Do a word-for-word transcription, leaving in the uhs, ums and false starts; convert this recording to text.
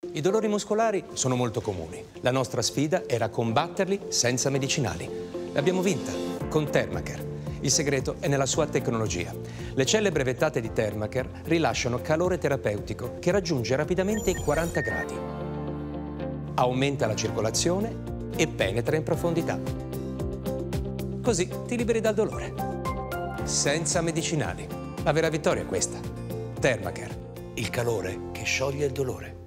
I dolori muscolari sono molto comuni. La nostra sfida era combatterli senza medicinali. L'abbiamo vinta con Thermacare. Il segreto è nella sua tecnologia. Le celle brevettate di Thermacare rilasciano calore terapeutico che raggiunge rapidamente i quaranta gradi. Aumenta la circolazione e penetra in profondità. Così ti liberi dal dolore. Senza medicinali. La vera vittoria è questa. Thermacare, il calore che scioglie il dolore.